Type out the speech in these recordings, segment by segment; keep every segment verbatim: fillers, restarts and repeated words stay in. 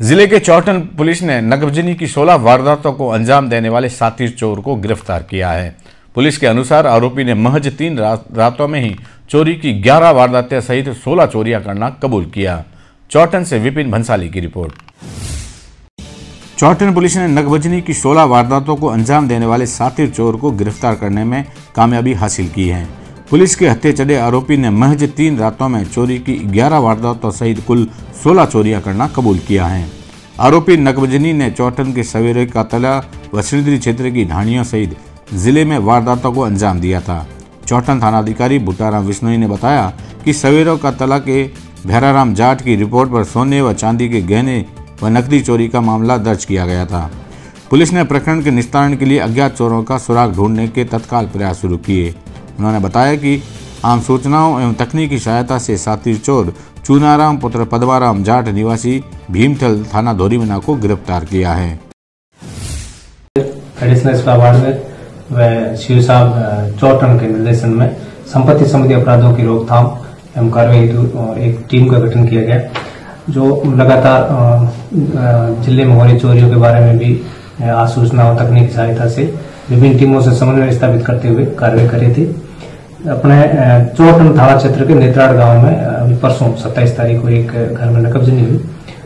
जिले के चौटन पुलिस ने नकबजनी की सोलह वारदातों को अंजाम देने वाले सातिर चोर को गिरफ्तार किया है। पुलिस के अनुसार आरोपी ने महज तीन रा, रातों में ही चोरी की ग्यारह वारदातें सहित सोलह चोरियां करना कबूल किया। चौटन से विपिन भंसाली की रिपोर्ट। चौटन पुलिस ने नकबजनी की सोलह वारदातों को अंजाम देने वाले सातिर चोर को गिरफ्तार करने में कामयाबी हासिल की है। पुलिस के हत्थे चढ़े आरोपी ने महज तीन रातों में चोरी की ग्यारह वारदातों सहित कुल सोलह चोरियां करना कबूल किया है। आरोपी नकबजनी ने चौटन के सवेरे का तला व श्रीनगरी क्षेत्र की ढाणियों सहित जिले में वारदातों को अंजाम दिया था। चौटन थानाधिकारी भुट्टाराम विश्नोई ने बताया कि सवेरों का तला के भैराराम जाट की रिपोर्ट पर सोने व चांदी के गहने व नकदी चोरी का मामला दर्ज किया गया था। पुलिस ने प्रकरण के निस्तारण के लिए अज्ञात चोरों का सुराग ढूंढने के तत्काल प्रयास शुरू किए। उन्होंने बताया कि आम सूचनाओं एवं तकनीकी सहायता से सातिर चोर चूनाराम पुत्र पद्माराम जाट निवासी भीमथल थाना धोरीमना को गिरफ्तार किया है। एडिशनल वार्ड में व शिव साहब चौटन के निर्देशन में संपत्ति संबंधी अपराधों की रोकथाम एवं कार्रवाई एक टीम का गठन किया गया, जो लगातार जिले में हो रही चोरियों के बारे में भी आसूचना और तकनीकी सहायता से विभिन्न टीमों से समन्वय स्थापित करते हुए कार्रवाई करी थी। अपने चौटन थाना क्षेत्र के नेत्राड़ गांव में अभी परसों सत्ताईस तारीख को एक घर में नकबजनी हुई।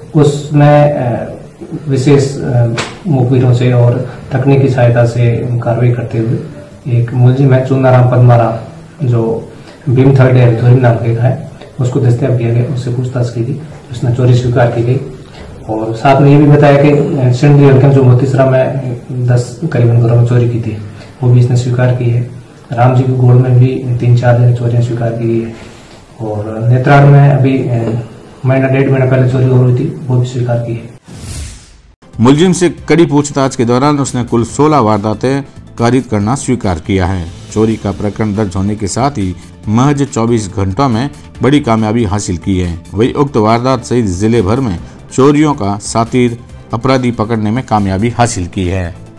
उसमें विशेष मुखबिरों से और तकनीकी सहायता से कार्रवाई करते हुए एक मुलजिम है चूनाराम पद्माराम, जो भीमथल डेर धोरी नाम के है, उसको दस्तयाब किया गया। उससे पूछताछ की गई, उसने चोरी स्वीकार की गई और साथ में ये भी बताया कि श्रीनगरी जो मोतीसरा में दस करीबन घरों में चोरी की थी वो भी इसने स्वीकार की है। राम जी की गोड़ में भी तीन चार दिन चोरियां स्वीकार की गई है और नेत्राड़ में अभी महीना डेढ़ महीना पहले चोरी हो रही थी, वो भी स्वीकार की है। मुलजिम से कड़ी पूछताछ के दौरान उसने कुल सोलह वारदातें कारित करना स्वीकार किया है। चोरी का प्रकरण दर्ज होने के साथ ही महज चौबीस घंटों में बड़ी कामयाबी हासिल की है। वही उक्त वारदात सहित जिले भर में चोरियों का सातिर अपराधी पकड़ने में कामयाबी हासिल की है।